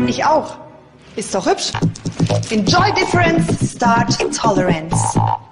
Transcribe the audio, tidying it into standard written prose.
ich auch. Ist doch hübsch. Enjoy difference, start tolerance.